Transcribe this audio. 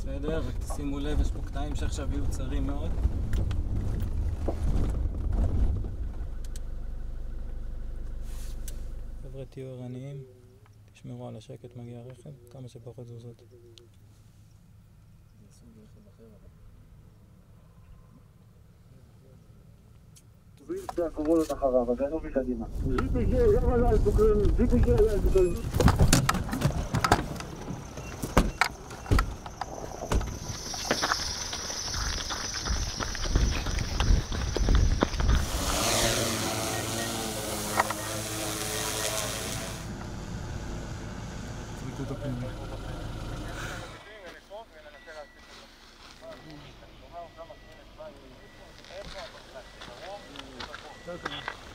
בסדר, רק תשימו לב, יש פה קטעים שעכשיו יהיו צרים מאוד. חבר'ה, תהיו ערניים, תשמרו על השקט, מגיע רכב, כמה שפחות זוזות. הקורונות אחריו, הגענו מקדימה. זיפ הגיע גם עליי סוכרים, זיפ הגיע עליי סוכרים. זריקות הפנימה. Okay.